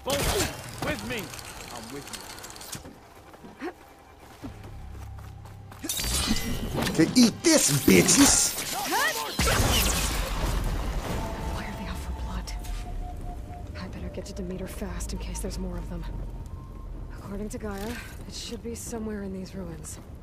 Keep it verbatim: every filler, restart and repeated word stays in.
Both with me. I'm with you. Okay, eat this, bitches! Why are they out for blood? I better get to Demeter fast in case there's more of them. According to Gaia, it should be somewhere in these ruins.